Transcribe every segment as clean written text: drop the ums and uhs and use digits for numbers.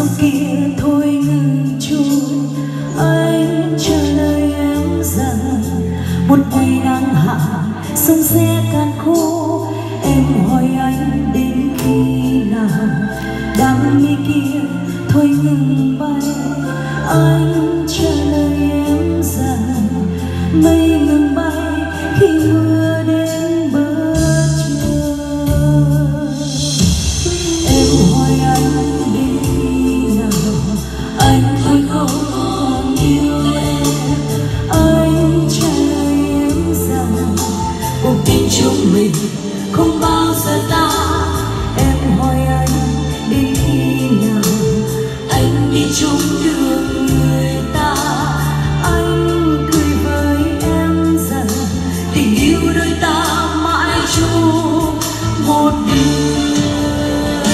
sông kia thôi ngừng trôi. Anh trả lời em rằng một ngày nắng hạ sông sẽ cạn khô. Em hỏi anh đến khi nào đam mê kia thôi ngừng bay. Anh trả lời em rằng mây ngừng bay khi mưa đến bờ trời. Em hỏi anh đến khi nào anh thôi không còn yêu em. Anh trả lời em rằng cuộc tình chúng mình không bao giờ ta. Em hỏi anh đến khi nào anh đi chung đường người ta. Anh cười với em rằng tình yêu đôi ta mãi chung một đường.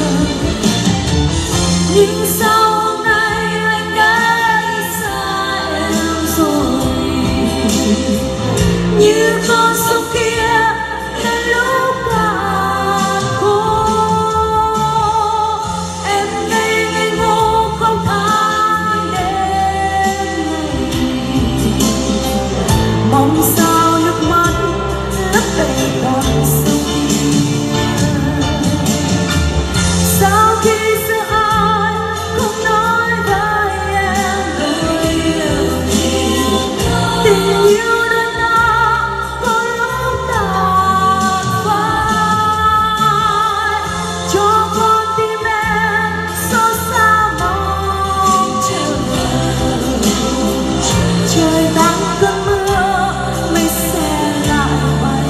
Nhưng sao hôm nay anh đã đi xa em rồi, như con sông kia đến lúc cạn khô. Em đây ngây ngô không than đêm ngày, mong sao nước mắt lấp đầy con sông kia. Sao khi xưa ai không nói với em lời yêu, tình yêu đôi ta có lúc tàn phai. Cho con tim em xót xa mong chờ, trời đang cơn mưa mây se lại bay.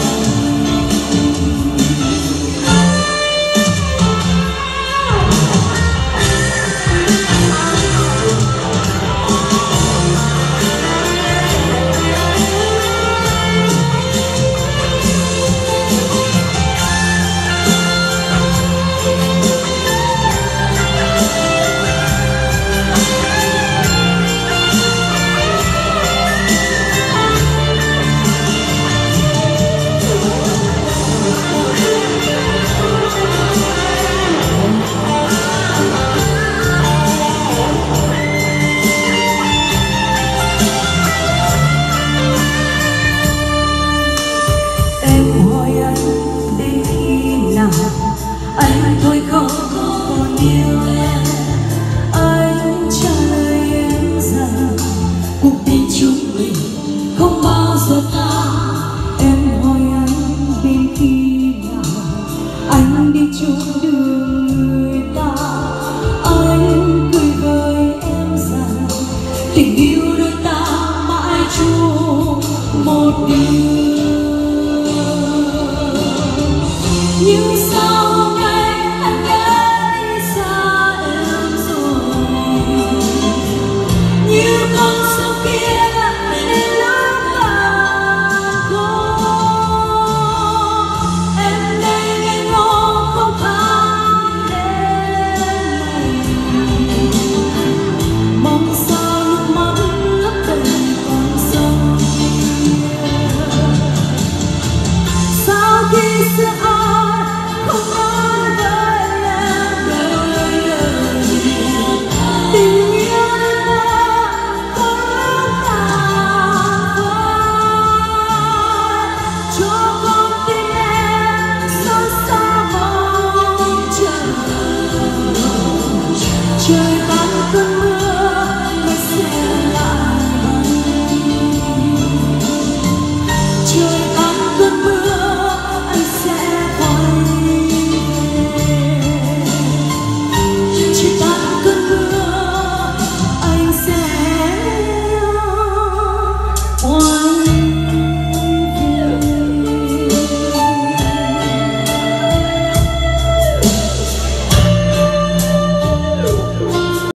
Anh thôi không còn yêu em. Anh trả lời em rằng cuộc tình chúng mình không bao giờ ta. Em hỏi anh đến khi nào anh đi chung đường người ta. Anh cười với em rằng tình yêu đôi ta mãi chung một đường. Nhưng